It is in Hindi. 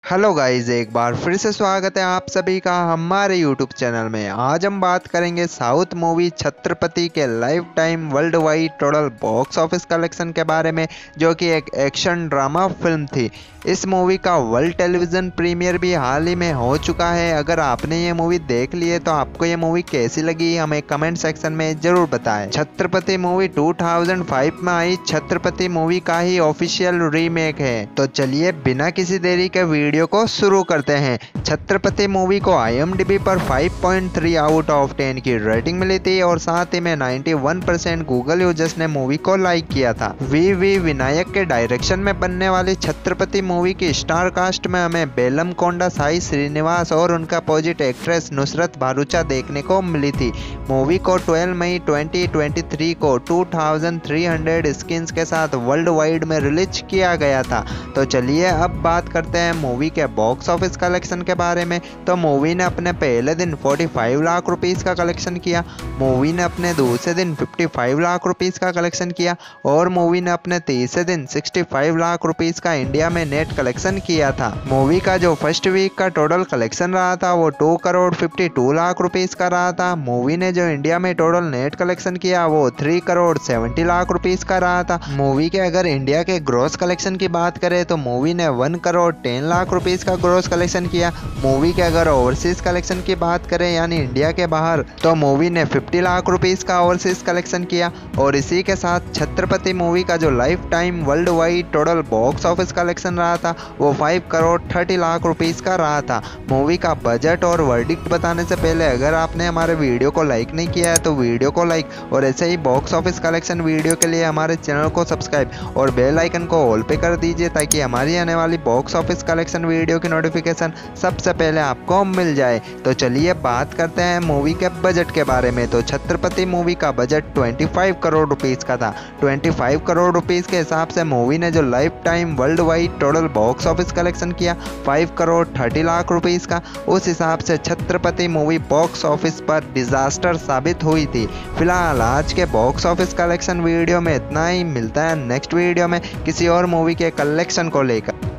हेलो गाइस, एक बार फिर से स्वागत है आप सभी का हमारे यूट्यूब चैनल में। आज हम बात करेंगे साउथ मूवी छत्रपति के lifetime worldwide total box office collection के बारे में, जो कि एक एक्शन ड्रामा फिल्म थी। इस मूवी का वर्ल्ड टेलीविज़न प्रीमियर भी हाल ही में हो चुका है। अगर आपने ये मूवी देख ली है तो आपको ये मूवी कैसी लगी हमें कमेंट सेक्शन में ज़रूर बताएं। छत्रपति मूवी 2005 में आई छत्रपति मूवी का ही ऑफिशियल रीमेक है। तो चलिए बिना किसी देरी के वीडियो को शुरू करते हैं। छत्रपति मूवी को IMDb पर 5.3 आउट ऑफ 10 की रेटिंग मिली थी और साथ ही में 91% गूगल यूजर्स ने मूवी को लाइक किया था। वी विनायक के डायरेक्शन में बनने वाली छत्रपति मूवी की स्टार कास्ट में हमें बेलम कोंडा, साई श्रीनिवास और उनका अपोजिट एक्ट्रेस नुसरत भारूचा देखने को मिली थी। मूवी को 12 मई 2023 को 2300 स्क्रीन्स के साथ वर्ल्ड वाइड में रिलीज किया गया था। तो चलिए अब बात करते हैं मूवी के बॉक्स ऑफिस कलेक्शन के बारे में। तो मूवी ने अपने पहले दिन 45 लाख रुपीस का कलेक्शन किया। मूवी ने अपने दूसरे दिन 55 लाख रुपीस का कलेक्शन किया और मूवी ने अपने तीसरे दिन 65 लाख रुपीस का इंडिया में नेट कलेक्शन किया था। मूवी का जो फर्स्ट वीक का टोटल कलेक्शन रहा था वो 2 करोड़ 52 लाख रुपीस का रहा था। मूवी ने जो इंडिया में टोटल नेट कलेक्शन किया वो 3 करोड़ 70 लाख रुपीस का रहा था। मूवी के अगर इंडिया के ग्रॉस कलेक्शन की बात करें तो मूवी ने 1 करोड़ 10 लाख रुपीस का ग्रॉस कलेक्शन किया। मूवी के अगर ओवरसीज कलेक्शन की बात करें यानी इंडिया के बाहर, तो मूवी ने 50 लाख रुपीस का ओवरसीज कलेक्शन किया। और इसी के साथ छत्रपति मूवी का जो lifetime worldwide total box office collection रहा था वो 5 करोड़ 30 लाख रुपीस का रहा था। मूवी का बजट और वर्डिक्ट बताने से पहले अगर आपने हमारे वीडियो को लाइक नहीं किया है तो वीडियो को लाइक और ऐसे ही बॉक्स ऑफिस कलेक्शन वीडियो के लिए हमारे चैनल को सब्सक्राइब और बेल आइकन को ऑल पे कर दीजिए ताकि हमारी आने वाली बॉक्स ऑफिस कलेक्शन वीडियो की नोटिफिकेशन सबसे पहले आपको मिल जाए। तो चलिए बात करते हैं मूवी के बजट के बारे में। तो छत्रपति मूवी का बजट 25 करोड़ रुपीस का था। 25 करोड़ रुपीस के हिसाब से मूवी ने जो lifetime worldwide total box office collection किया 5 करोड़ 30 लाख रुपीस का, उस हिसाब से छत्रपति मूवी बॉक्स ऑफिस पर डिजास्टर साबित हुई थी। फिलहाल आज के बॉक्स ऑफिस कलेक्शन वीडियो में इतना ही। मिलता है नेक्स्ट वीडियो में किसी और मूवी के कलेक्शन को लेकर।